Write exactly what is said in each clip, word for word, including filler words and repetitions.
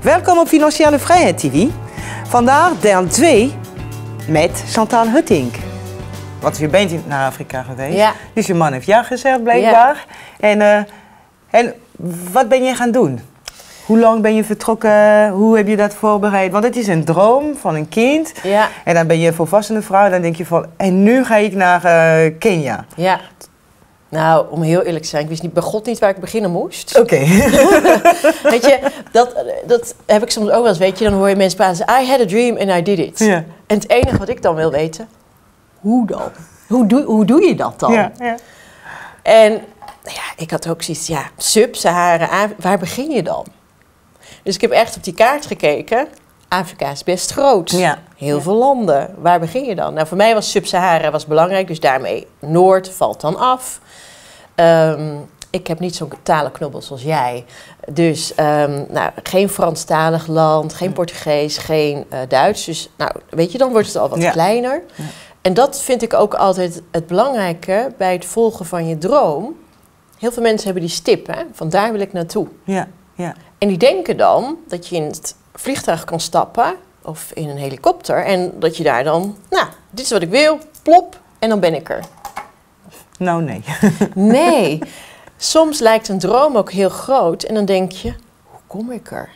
Welkom op Financiële Vrijheid T V. Vandaag deel twee met Chantal Huttink. Want je bent naar Afrika geweest. Ja. Dus je man heeft ja gezegd blijkbaar. Ja. En, uh, en wat ben je gaan doen? Hoe lang ben je vertrokken? Hoe heb je dat voorbereid? Want het is een droom van een kind. Ja. En dan ben je een volwassene vrouw. En dan denk je van, en nu ga ik naar uh, Kenia. Ja. Nou, om heel eerlijk te zijn, ik wist niet, bij God niet waar ik beginnen moest. Oké. Okay. Weet je, dat, dat heb ik soms ook wel eens, weet je, dan hoor je mensen praten, I had a dream and I did it. Ja. En het enige wat ik dan wil weten, hoe dan? Hoe doe, hoe doe je dat dan? Ja, ja. En nou ja, ik had ook zoiets, ja, Sub-Sahara, waar begin je dan? Dus ik heb echt op die kaart gekeken. Afrika is best groot. Ja. Heel ja. veel landen. Waar begin je dan? Nou, voor mij was Sub-Sahara was belangrijk, dus daarmee Noord valt dan af. Um, ik heb niet zo'n talenknobbel zoals jij. Dus um, nou, geen Franstalig land, geen Portugees, geen uh, Duits. Dus nou, weet je, dan wordt het al wat ja. kleiner. Ja. En dat vind ik ook altijd het belangrijke bij het volgen van je droom. Heel veel mensen hebben die stip, hè? Van daar wil ik naartoe. Ja. Ja. En die denken dan dat je in het vliegtuig kan stappen of in een helikopter en dat je daar dan, nou, dit is wat ik wil, plop, en dan ben ik er. Nou, nee. Nee. Soms lijkt een droom ook heel groot en dan denk je, hoe kom ik er?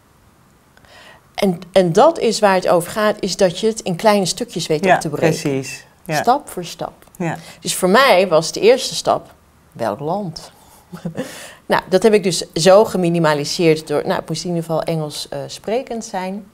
En, en dat is waar het over gaat, is dat je het in kleine stukjes weet ja, op te breken. Precies. Ja. Stap voor stap. Ja. Dus voor mij was de eerste stap, welk land? Nou, dat heb ik dus zo geminimaliseerd door, nou, ik moest in ieder geval Engels uh, sprekend zijn.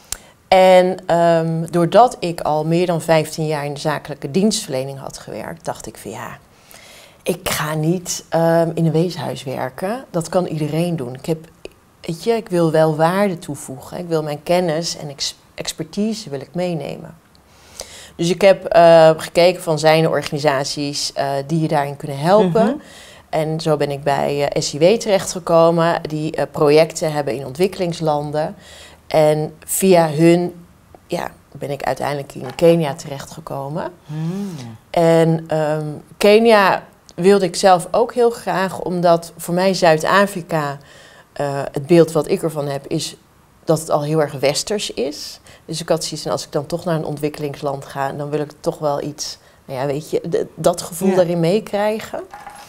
En um, doordat ik al meer dan vijftien jaar in de zakelijke dienstverlening had gewerkt, dacht ik van ja, ik ga niet um, in een weeshuis werken. Dat kan iedereen doen. Ik heb, weet je, ik wil wel waarde toevoegen. Ik wil mijn kennis en ex expertise wil ik meenemen. Dus ik heb uh, gekeken van zijn er organisaties uh, die je daarin kunnen helpen. Mm-hmm. En zo ben ik bij uh, S I W terechtgekomen, die uh, projecten hebben in ontwikkelingslanden. En via hun ja, ben ik uiteindelijk in Kenia terechtgekomen. Mm. En um, Kenia wilde ik zelf ook heel graag, omdat voor mij Zuid-Afrika, uh, het beeld wat ik ervan heb, is dat het al heel erg westers is. Dus ik had zoiets van, als ik dan toch naar een ontwikkelingsland ga, dan wil ik toch wel iets, nou ja, weet je, dat gevoel ja. daarin meekrijgen.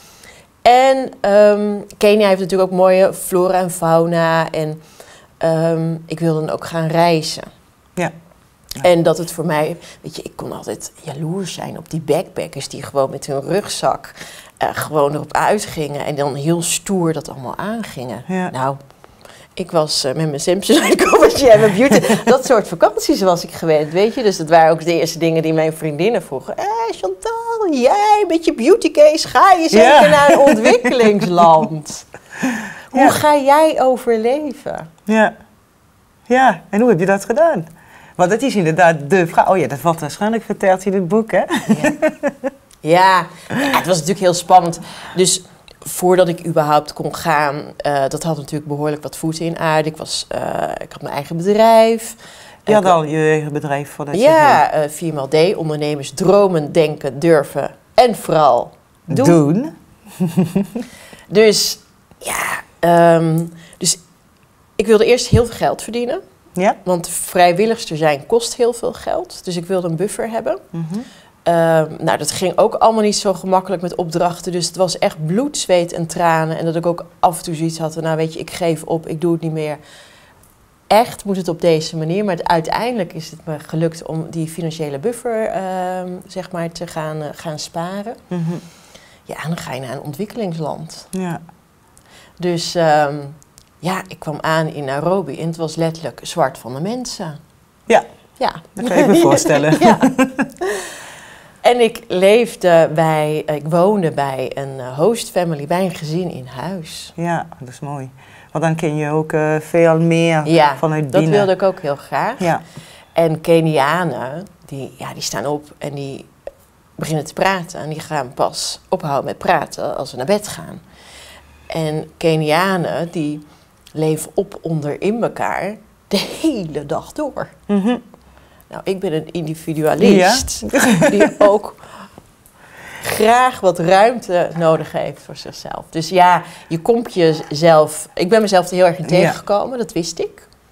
En um, Kenia heeft natuurlijk ook mooie flora en fauna. En um, ik wilde dan ook gaan reizen. Ja. Ja. En dat het voor mij, weet je, ik kon altijd jaloers zijn op die backpackers die gewoon met hun rugzak uh, gewoon erop uitgingen. En dan heel stoer dat allemaal aangingen. Ja. Nou, ik was uh, met mijn Samsonite en mijn beauty. Dat soort vakanties was ik gewend, weet je. Dus dat waren ook de eerste dingen die mijn vriendinnen vroegen. Hé, hey, Chantal, jij met je beautycase, ga je zeker ja. naar een ontwikkelingsland? Hoe ja. ga jij overleven? Ja. Ja, en hoe heb je dat gedaan? Want het is inderdaad de vraag. Oh ja, dat wordt waarschijnlijk verteld in het boek, hè? Ja, ja. ja het was natuurlijk heel spannend. Dus voordat ik überhaupt kon gaan, uh, dat had natuurlijk behoorlijk wat voeten in aarde. Ik, was, uh, ik had mijn eigen bedrijf. Je had al je eigen bedrijf voordat je Ja, uh, vier maal D, ondernemers dromen, denken, durven en vooral doen. Doen. Dus ja, um, dus ik wilde eerst heel veel geld verdienen. Ja. Want vrijwilligster zijn kost heel veel geld. Dus ik wilde een buffer hebben. Mm-hmm. Uh, nou, dat ging ook allemaal niet zo gemakkelijk met opdrachten. Dus het was echt bloed, zweet en tranen. En dat ik ook af en toe zoiets had. Nou, weet je, ik geef op, ik doe het niet meer. Echt moet het op deze manier. Maar het, uiteindelijk is het me gelukt om die financiële buffer uh, zeg maar te gaan, uh, gaan sparen. Mm-hmm. Ja, en dan ga je naar een ontwikkelingsland. Ja. Dus um, ja, ik kwam aan in Nairobi en het was letterlijk zwart van de mensen. Ja, ja. Dat kan je me voorstellen. Ja. En ik leefde bij, ik woonde bij een host family, bij een gezin in huis. Ja, dat is mooi. Want dan ken je ook uh, veel meer ja, vanuit binnen. dat wilde ik ook heel graag. Ja. En Kenianen, die, ja, die staan op en die beginnen te praten. En die gaan pas ophouden met praten als ze naar bed gaan. En Kenianen, die leven op onder in elkaar de hele dag door. Mm-hmm. Nou, ik ben een individualist ja. die ook graag wat ruimte nodig heeft voor zichzelf. Dus ja, je komt jezelf... Ik ben mezelf er heel erg in tegengekomen, ja. dat wist ik.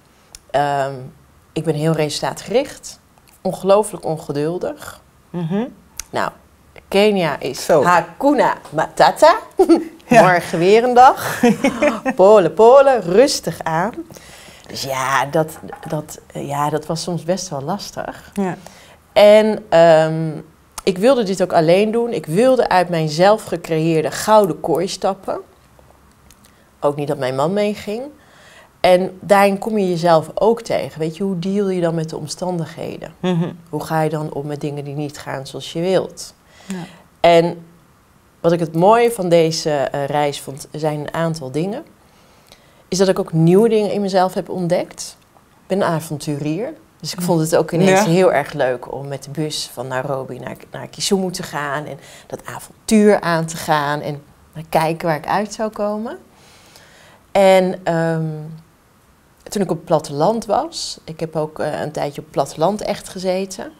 Um, ik ben heel resultaatgericht. Ongelooflijk ongeduldig. Mm-hmm. Nou, Kenia is Zo. Hakuna Matata. Ja. Morgen weer een dag. Polen, Polen, rustig aan. Dus ja dat, dat, ja, dat was soms best wel lastig. Ja. En um, ik wilde dit ook alleen doen. Ik wilde uit mijn zelf gecreëerde gouden kooi stappen. Ook niet dat mijn man meeging. En daarin kom je jezelf ook tegen. Weet je, hoe deal je dan met de omstandigheden? Mm-hmm. Hoe ga je dan om met dingen die niet gaan zoals je wilt? Ja. En wat ik het mooie van deze uh, reis vond, zijn een aantal dingen. Is dat ik ook nieuwe dingen in mezelf heb ontdekt. Ik ben een avonturier. Dus ik vond het ook ineens ja. heel erg leuk om met de bus van Nairobi naar, naar Kisumu te gaan. En dat avontuur aan te gaan. En naar kijken waar ik uit zou komen. En um, toen ik op het platteland was. Ik heb ook uh, een tijdje op het platteland echt gezeten.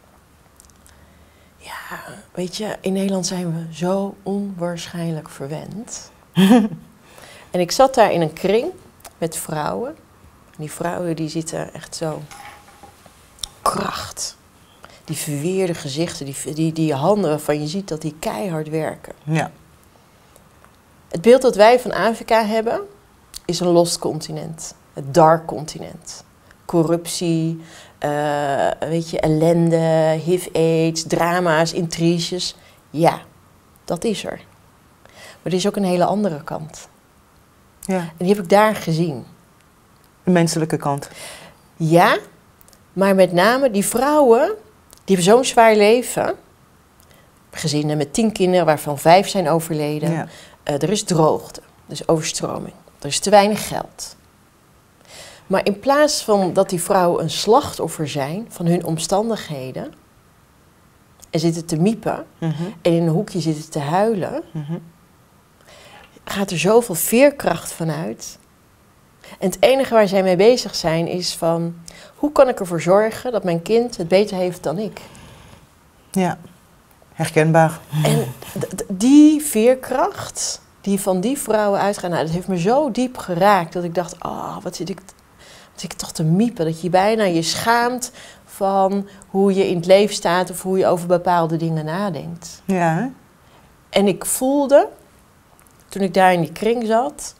Ja, weet je, in Nederland zijn we zo onwaarschijnlijk verwend. En ik zat daar in een kring met vrouwen. En die vrouwen die zitten echt zo kracht. Die verweerde gezichten, die, die, die handen waarvan je ziet dat die keihard werken. Ja. Het beeld dat wij van Afrika hebben, is een lost continent. Het dark continent. Corruptie, uh, weet je, ellende, H I V AIDS, drama's, intriges. Ja, dat is er. Maar er is ook een hele andere kant. Ja. En die heb ik daar gezien. De menselijke kant. Ja, maar met name die vrouwen, die hebben zo'n zwaar leven. Gezinnen met tien kinderen, waarvan vijf zijn overleden. Ja. Uh, er is droogte, er is overstroming, er is te weinig geld. Maar in plaats van dat die vrouwen een slachtoffer zijn van hun omstandigheden en zitten te miepen mm-hmm. en in een hoekje zitten te huilen, mm-hmm. gaat er zoveel veerkracht vanuit. En het enige waar zij mee bezig zijn is van, hoe kan ik ervoor zorgen dat mijn kind het beter heeft dan ik? Ja, herkenbaar. En d- d- die veerkracht die van die vrouwen uitgaat, nou, dat heeft me zo diep geraakt dat ik dacht, oh, wat zit ik, wat zit ik toch te miepen. Dat je bijna je schaamt van hoe je in het leven staat of hoe je over bepaalde dingen nadenkt. Ja. Hè? En ik voelde, toen ik daar in die kring zat,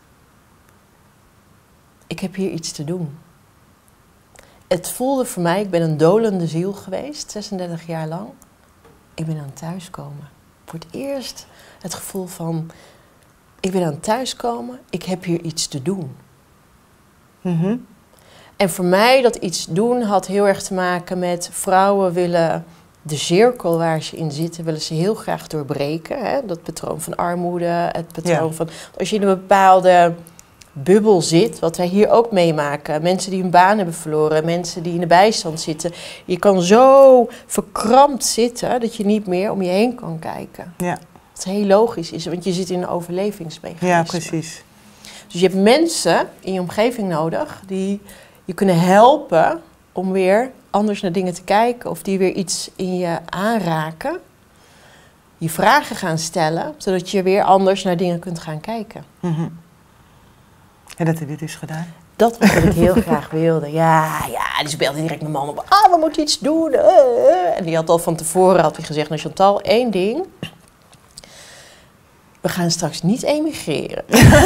ik heb hier iets te doen. Het voelde voor mij, ik ben een dolende ziel geweest, zesendertig jaar lang. Ik ben aan het thuiskomen. Voor het eerst het gevoel van, ik ben aan het thuiskomen, ik heb hier iets te doen. Mm-hmm. En voor mij dat iets doen had heel erg te maken met vrouwen willen de cirkel waar ze in zitten, willen ze heel graag doorbreken. Hè? Dat patroon van armoede, het patroon ja. van, als je in een bepaalde bubbel zit, wat wij hier ook meemaken. Mensen die hun baan hebben verloren, mensen die in de bijstand zitten. Je kan zo verkrampt zitten dat je niet meer om je heen kan kijken. Ja. Wat heel logisch is, want je zit in een overlevingsmechanisme. Ja, precies. Dus je hebt mensen in je omgeving nodig die je kunnen helpen om weer anders naar dingen te kijken. Of die weer iets in je aanraken. Je vragen gaan stellen, zodat je weer anders naar dingen kunt gaan kijken. Mm-hmm. En dat heb je dus gedaan? Dat was wat ik heel graag wilde. Ja, ja, die speelde direct mijn man op. Ah, we moeten iets doen. Uh. En die had al van tevoren had hij gezegd, nou Chantal, één ding. We gaan straks niet emigreren.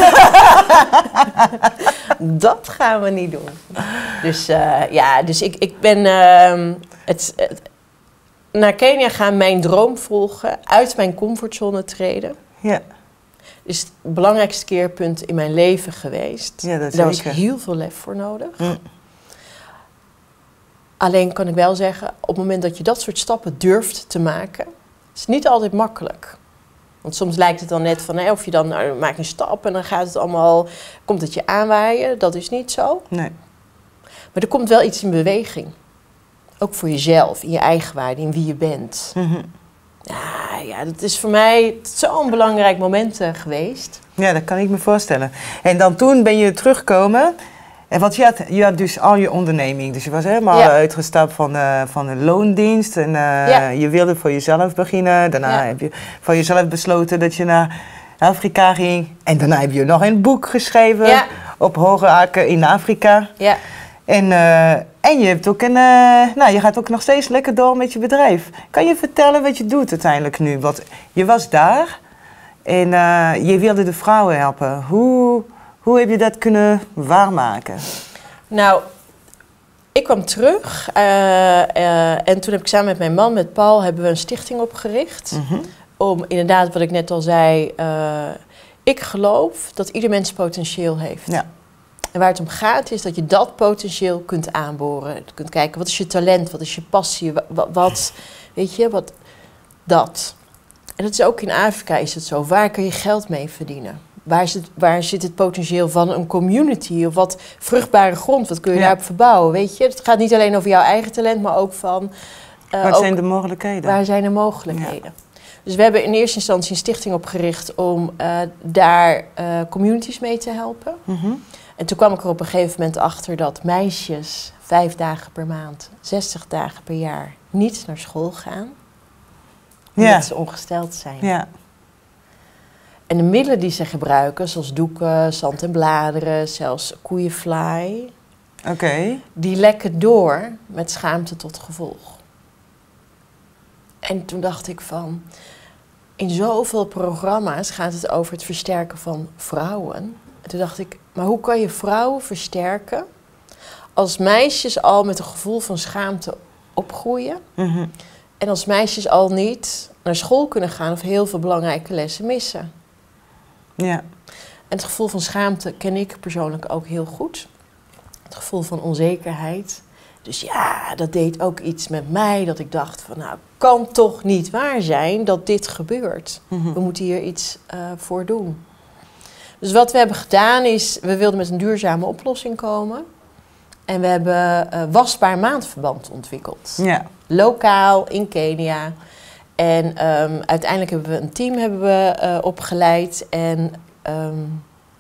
Dat gaan we niet doen. Dus uh, ja, dus ik, ik ben uh, het, het, naar Kenia gaan, mijn droom volgen, uit mijn comfortzone treden. Ja. Is het belangrijkste keerpunt in mijn leven geweest. Ja, dat Daar zeker. was heel veel lef voor nodig. Mm. Alleen kan ik wel zeggen, op het moment dat je dat soort stappen durft te maken, is het niet altijd makkelijk. Want soms lijkt het dan net van, hè, of je dan nou, maakt een stap en dan gaat het allemaal, komt het je aanwaaien. Dat is niet zo. Nee. Maar er komt wel iets in beweging. Ook voor jezelf, in je eigen waarde, in wie je bent. Mm-hmm. Ja, ja, dat is voor mij zo'n belangrijk moment uh, geweest. Ja, dat kan ik me voorstellen. En dan toen ben je teruggekomen. En want je had, je had dus al je onderneming. Dus je was helemaal ja. uitgestapt van, uh, van een loondienst. En uh, ja. je wilde voor jezelf beginnen. Daarna ja. heb je voor jezelf besloten dat je naar Afrika ging. En daarna heb je nog een boek geschreven. Ja. Op Hoge Akker in Afrika. Ja. En, uh, en je, hebt ook een, uh, nou, je gaat ook nog steeds lekker door met je bedrijf. Kan je vertellen wat je doet uiteindelijk nu? Want je was daar en uh, je wilde de vrouwen helpen. Hoe, hoe heb je dat kunnen waarmaken? Nou, ik kwam terug uh, uh, en toen heb ik samen met mijn man, met Paul, hebben we een stichting opgericht. Mm-hmm. Om inderdaad, wat ik net al zei, uh, ik geloof dat ieder mens potentieel heeft. Ja. En waar het om gaat is dat je dat potentieel kunt aanboren. Je kunt kijken, wat is je talent, wat is je passie, wat, wat weet je, wat, dat. En dat is ook in Afrika is het zo, waar kun je geld mee verdienen? Waar zit, waar zit het potentieel van een community of wat vruchtbare grond, wat kun je ja. daarop verbouwen, weet je? Het gaat niet alleen over jouw eigen talent, maar ook van... Uh, waar ook, zijn de mogelijkheden? Waar zijn de mogelijkheden? Ja. Dus we hebben in eerste instantie een stichting opgericht om uh, daar uh, communities mee te helpen. Mm-hmm. En toen kwam ik er op een gegeven moment achter dat meisjes vijf dagen per maand, zestig dagen per jaar niet naar school gaan. Omdat ja. ze ongesteld zijn. Ja. En de middelen die ze gebruiken, zoals doeken, zand en bladeren, zelfs koeienfly, okay. die lekken door met schaamte tot gevolg. En toen dacht ik van, in zoveel programma's gaat het over het versterken van vrouwen. En toen dacht ik, maar hoe kan je vrouwen versterken als meisjes al met een gevoel van schaamte opgroeien? Mm-hmm. En als meisjes al niet naar school kunnen gaan of heel veel belangrijke lessen missen. Ja. En het gevoel van schaamte ken ik persoonlijk ook heel goed. Het gevoel van onzekerheid. Dus ja, dat deed ook iets met mij, dat ik dacht van nou, kan toch niet waar zijn dat dit gebeurt. Mm-hmm. We moeten hier iets uh, voor doen. Dus wat we hebben gedaan is, we wilden met een duurzame oplossing komen. En we hebben uh, wasbaar maandverband ontwikkeld. Ja. Lokaal in Kenia. En um, uiteindelijk hebben we een team hebben we, uh, opgeleid en um,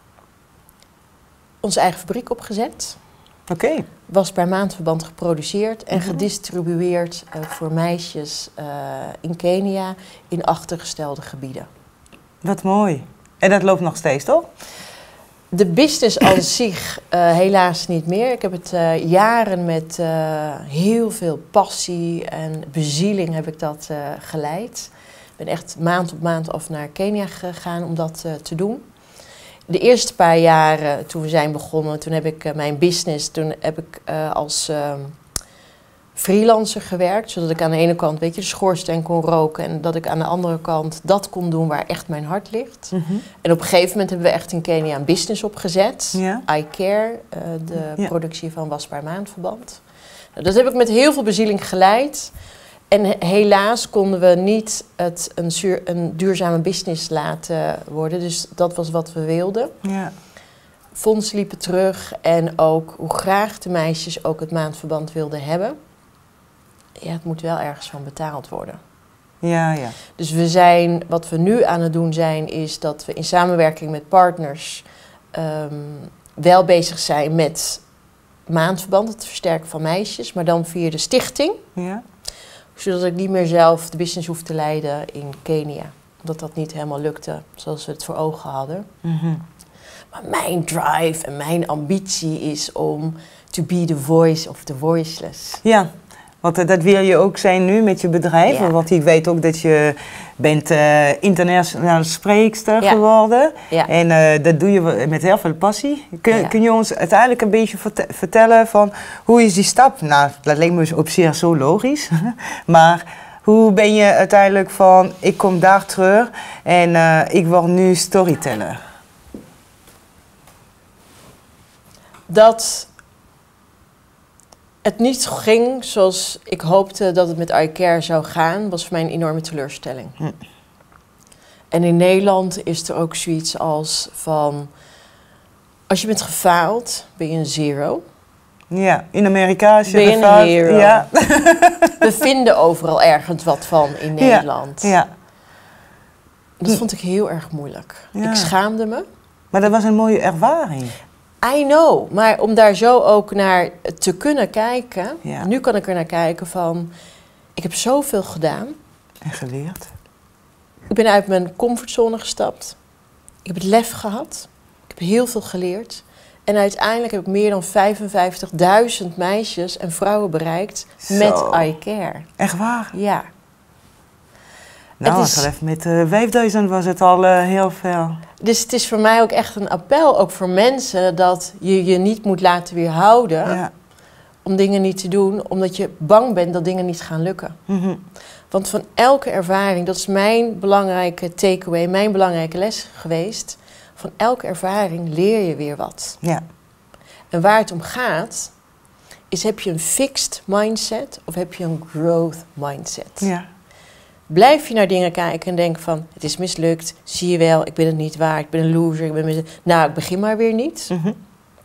onze eigen fabriek opgezet. Oké. Okay. Wasbaar maandverband geproduceerd en mm-hmm. gedistribueerd uh, voor meisjes uh, in Kenia in achtergestelde gebieden. Wat mooi. En dat loopt nog steeds, toch? De business aan zich uh, helaas niet meer. Ik heb het uh, jaren met uh, heel veel passie en bezieling heb ik dat uh, geleid. Ik ben echt maand op maand af naar Kenia gegaan om dat uh, te doen. De eerste paar jaren toen we zijn begonnen, toen heb ik uh, mijn business, toen heb ik uh, als uh, freelancer gewerkt. Zodat ik aan de ene kant, weet je, de schoorsteen kon roken en dat ik aan de andere kant dat kon doen waar echt mijn hart ligt. Mm-hmm. En op een gegeven moment hebben we echt in Kenia een business opgezet. Ja. iCare, uh, de ja. productie van wasbaar maandverband. Nou, dat heb ik met heel veel bezieling geleid. En he- helaas konden we niet het een, zuur, een duurzame business laten worden. Dus dat was wat we wilden. Ja. Fondsen liepen terug en ook hoe graag de meisjes ook het maandverband wilden hebben. Ja, het moet wel ergens van betaald worden. Ja, ja. Dus we zijn, wat we nu aan het doen zijn, is dat we in samenwerking met partners um, wel bezig zijn met maandverband, het versterken van meisjes, maar dan via de stichting. Ja. Zodat ik niet meer zelf de business hoef te leiden in Kenia. Omdat dat niet helemaal lukte zoals we het voor ogen hadden. Mm-hmm. Maar mijn drive en mijn ambitie is om to be the voice of the voiceless. Ja. Want uh, dat wil je ook zijn nu met je bedrijf. Ja. Want ik weet ook dat je bent uh, internationale spreekster ja. geworden. Ja. En uh, dat doe je met heel veel passie. Kun, ja. kun je ons uiteindelijk een beetje verte- vertellen van hoe is die stap? Nou, dat lijkt me op zich zo logisch. Maar hoe ben je uiteindelijk van ik kom daar terug en uh, ik word nu storyteller? Dat het niet ging zoals ik hoopte dat het met iCare zou gaan, was voor mij een enorme teleurstelling. Hm. En in Nederland is er ook zoiets als van, als je bent gefaald, ben je een zero. Ja, in Amerika is je ben je gefaald. Een hero. Ja. We vinden overal ergens wat van in Nederland. Ja. Ja. Dat vond ik heel erg moeilijk. Ja. Ik schaamde me. Maar dat was een mooie ervaring. I know, maar om daar zo ook naar te kunnen kijken, ja. Nu kan ik er naar kijken van, ik heb zoveel gedaan. En geleerd. Ik ben uit mijn comfortzone gestapt. Ik heb het lef gehad. Ik heb heel veel geleerd. En uiteindelijk heb ik meer dan vijfenvijftigduizend meisjes en vrouwen bereikt Zo. met iCare. Echt waar? Ja. Nou, het is, met uh, vijfduizend was het al uh, heel veel. Dus het is voor mij ook echt een appel, ook voor mensen, dat je je niet moet laten weerhouden ja. om dingen niet te doen, omdat je bang bent dat dingen niet gaan lukken. Mm-hmm. Want van elke ervaring, dat is mijn belangrijke takeaway, mijn belangrijke les geweest, van elke ervaring leer je weer wat. Ja. En waar het om gaat, is heb je een fixed mindset of heb je een growth mindset? Ja. Blijf je naar dingen kijken en denken van, het is mislukt, zie je wel, ik ben het niet waard, ik ben een loser, ik ben mis... nou, ik begin maar weer niet. Mm-hmm.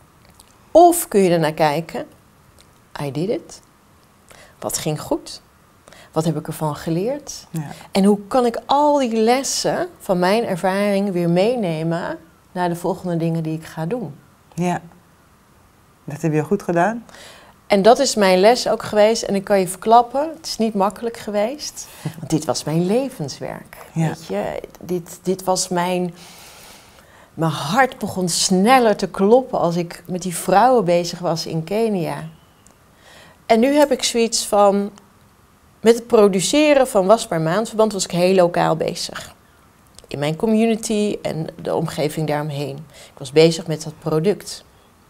Of kun je ernaar kijken, I did it. Wat ging goed? Wat heb ik ervan geleerd? Ja. En hoe kan ik al die lessen van mijn ervaring weer meenemen naar de volgende dingen die ik ga doen? Ja, dat heb je goed gedaan. En dat is mijn les ook geweest. En ik kan je verklappen, het is niet makkelijk geweest. Want dit was mijn levenswerk. Ja. Weet je? Dit, dit was mijn... Mijn hart begon sneller te kloppen als ik met die vrouwen bezig was in Kenia. En nu heb ik zoiets van... Met het produceren van Wasbaar Maandverband was ik heel lokaal bezig. In mijn community en de omgeving daaromheen. Ik was bezig met dat product.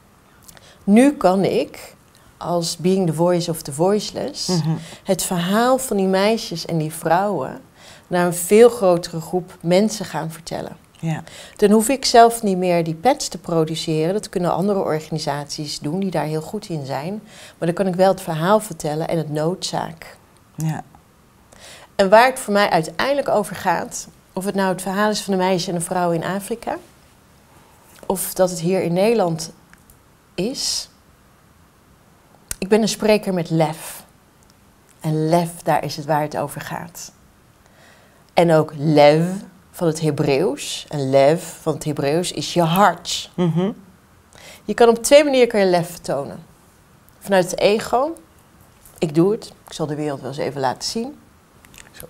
Nu kan ik... als being the voice of the voiceless, mm-hmm. het verhaal van die meisjes en die vrouwen naar een veel grotere groep mensen gaan vertellen. Ja. Dan hoef ik zelf niet meer die pads te produceren. Dat kunnen andere organisaties doen die daar heel goed in zijn. Maar dan kan ik wel het verhaal vertellen en het noodzaak. Ja. En waar het voor mij uiteindelijk over gaat, of het nou het verhaal is van een meisje en een vrouw in Afrika, of dat het hier in Nederland is... Ik ben een spreker met lef. En lef, daar is het waar het over gaat. En ook lev van het Hebreeuws. En lev van het Hebreeuws is je hart. Mm-hmm. Je kan op twee manieren kan je lef tonen. Vanuit het ego. Ik doe het. Ik zal de wereld wel eens even laten zien. Zo.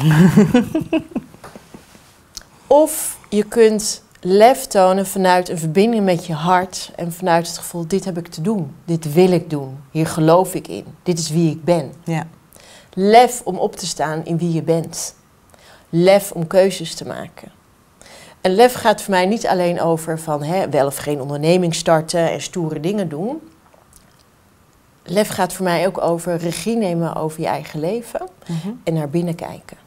Of je kunt... lef tonen vanuit een verbinding met je hart en vanuit het gevoel, dit heb ik te doen, dit wil ik doen, hier geloof ik in, dit is wie ik ben. Ja. Lef om op te staan in wie je bent. Lef om keuzes te maken. En lef gaat voor mij niet alleen over van hè, wel of geen onderneming starten en stoere dingen doen. Lef gaat voor mij ook over regie nemen over je eigen leven mm-hmm. en naar binnen kijken.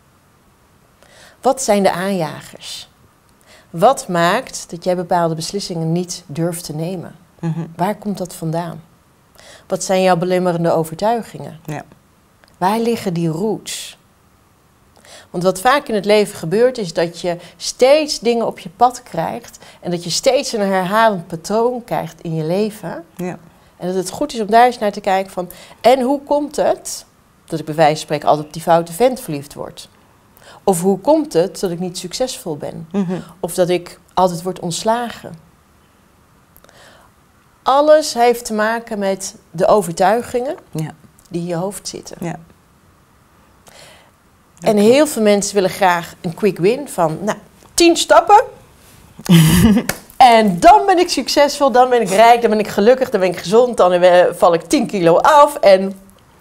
Wat zijn de aanjagers? Wat maakt dat jij bepaalde beslissingen niet durft te nemen? Mm-hmm. Waar komt dat vandaan? Wat zijn jouw belemmerende overtuigingen? Ja. Waar liggen die roots? Want wat vaak in het leven gebeurt is dat je steeds dingen op je pad krijgt en dat je steeds een herhalend patroon krijgt in je leven. Ja. En dat het goed is om daar eens naar te kijken van, en hoe komt het dat ik bij wijze van spreken altijd op die foute vent verliefd word? Of hoe komt het dat ik niet succesvol ben? Mm-hmm. Of dat ik altijd word ontslagen? Alles heeft te maken met de overtuigingen ja. die in je hoofd zitten. Ja. En heel veel mensen willen graag een quick win van, nou, tien stappen. En dan ben ik succesvol, dan ben ik rijk, dan ben ik gelukkig, dan ben ik gezond, dan val ik tien kilo af. En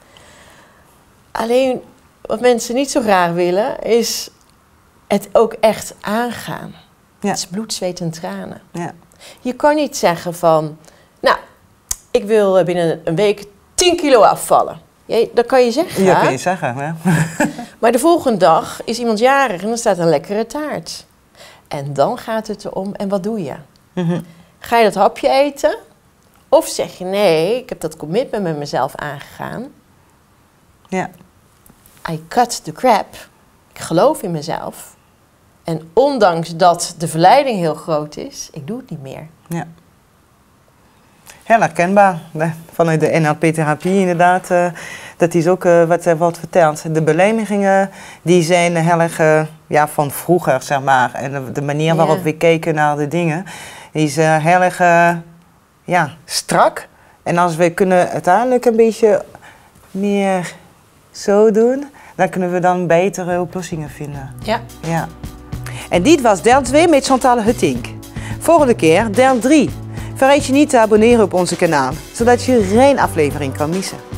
alleen wat mensen niet zo graag willen, is het ook echt aangaan. Ja. Het is bloed, zweet en tranen. Ja. Je kan niet zeggen van, nou, ik wil binnen een week tien kilo afvallen. Ja, dat kan je zeggen. Ja, kan je zeggen. Ja. Maar de volgende dag is iemand jarig en dan staat een lekkere taart. En dan gaat het erom, en wat doe je? Mm-hmm. Ga je dat hapje eten? Of zeg je, nee, ik heb dat commitment met mezelf aangegaan. Ja. I cut the crap. Ik geloof in mezelf. En ondanks dat de verleiding heel groot is, ik doe het niet meer. Ja. Heel herkenbaar. Vanuit de N L P-therapie inderdaad. Uh, dat is ook uh, wat zij wat vertelt. De belemmeringen die zijn heel erg uh, ja, van vroeger, zeg maar. En de, de manier waarop ja. we keken naar de dingen is uh, heel erg uh, ja, strak. En als we kunnen uiteindelijk een beetje meer zo doen, dan kunnen we dan betere oplossingen vinden. Ja. Ja. En dit was deel twee met Chantal Huttink. Volgende keer deel drie. Vergeet je niet te abonneren op onze kanaal, zodat je geen aflevering kan missen.